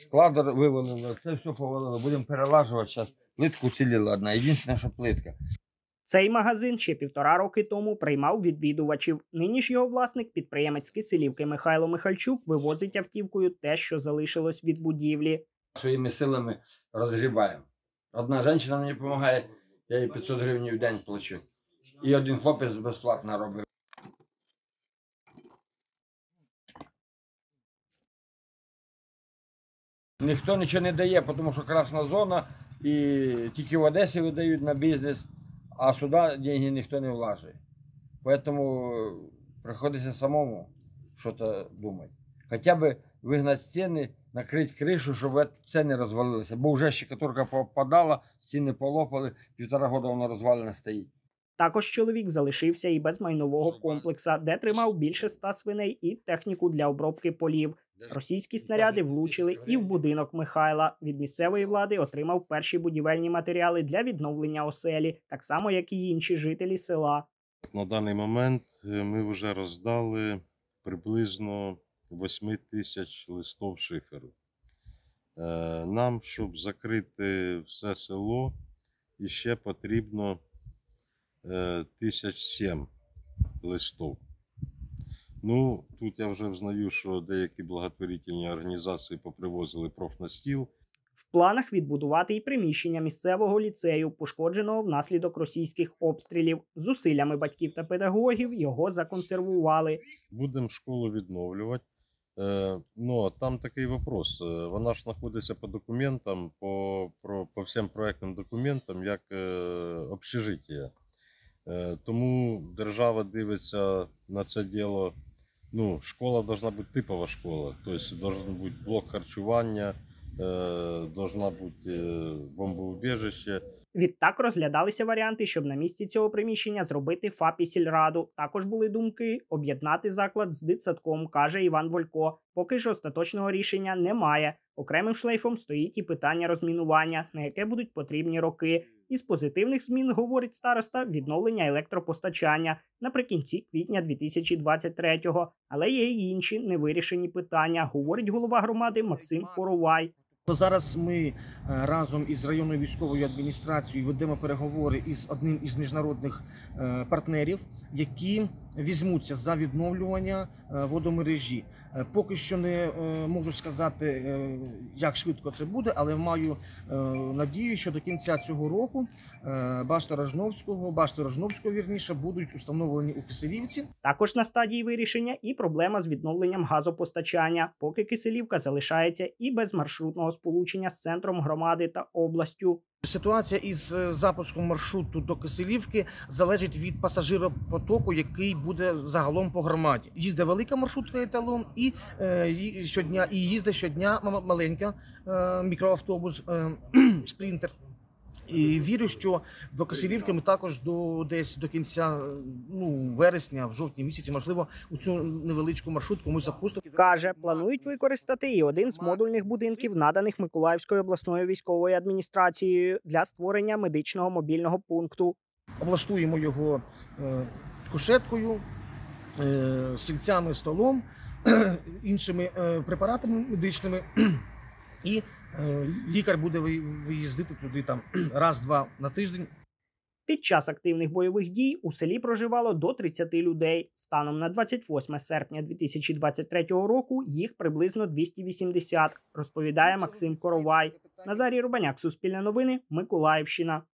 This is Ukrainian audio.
склад вивалили, це все повалило. Будемо перелажувати зараз. Плитку ціліла одна. Єдине, що плитка. Цей магазин ще 1,5 роки тому приймав відвідувачів. Нині ж його власник, підприємець Киселівки Михайло Михальчук, вивозить автівкою те, що залишилось від будівлі. Своїми силами розгрібаємо. Одна жінка мені допомагає, я їй 500 гривень в день плачу. І один хлопець безплатно робить. Ніхто нічого не дає, тому що красна зона, і тільки в Одесі видають на бізнес, а сюди гроші ніхто не влажує. Тому приходиться самому щось думати. Хоча б вигнати стіни, накрити кришу, щоб це не розвалилося. Бо вже щекотурка попадала, стіни полопали, 1,5 року воно розвалене стоїть. Також чоловік залишився і без майнового комплексу, де тримав більше 100 свиней і техніку для обробки полів. Російські снаряди влучили і в будинок Михайла. Від місцевої влади отримав перші будівельні матеріали для відновлення оселі, так само, як і інші жителі села. На даний момент ми вже роздали приблизно 8 тисяч листів шиферу. Нам, щоб закрити все село, іще потрібно 1007 листів. Ну, тут я вже взнаю, що деякі благотворительні організації попривозили профнастіл. В планах відбудувати і приміщення місцевого ліцею, пошкодженого внаслідок російських обстрілів. Зусиллями батьків та педагогів його законсервували. Будемо школу відновлювати. Ну, там такий вопрос. Вона ж знаходиться по документам, по всім проектним документам, як общежиття. Тому держава дивиться на це діло. Ну, школа должна бути типова школа, тобто должен бути блок харчування, должна бути бомбоубіжище. Відтак розглядалися варіанти, щоб на місці цього приміщення зробити ФАП і сільраду. Також були думки об'єднати заклад з дитсадком, каже Іван Волько. Поки ж остаточного рішення немає. Окремим шлейфом стоїть і питання розмінування, на яке будуть потрібні роки. Із позитивних змін, говорить староста, відновлення електропостачання наприкінці квітня 2023-го. Але є й інші невирішені питання, говорить голова громади Максим Коровай. Зараз ми разом із районною військовою адміністрацією ведемо переговори із одним із міжнародних партнерів, які візьмуться за відновлювання водомережі. Поки що не можу сказати, як швидко це буде, але маю надію, що до кінця цього року башти Рожновського, вірніше, будуть установлені у Киселівці. Також на стадії вирішення і проблема з відновленням газопостачання, поки Киселівка залишається і без маршрутного сполучення з центром громади та областю. Ситуація із запуском маршруту до Киселівки залежить від пасажиропотоку, який буде загалом по громаді. Їздить велика маршрутка еталон і їздить щодня маленька мікроавтобус «Спринтер». І вірю, що до Киселівки ми також десь до кінця вересня, в жовтні місяці, можливо, у цю невеличку маршрутку ми запустимо. Каже, планують використати і один з модульних будинків, наданих Миколаївською обласною військовою адміністрацією для створення медичного мобільного пункту. Облаштуємо його кушеткою, стільцями, столом, іншими препаратами медичними. І лікар буде виїздити туди раз-два на тиждень. Під час активних бойових дій у селі проживало до 30 людей. Станом на 28 серпня 2023 року їх приблизно 280, розповідає Максим Коровай. Назарій Рубаняк, Суспільне новини, Миколаївщина.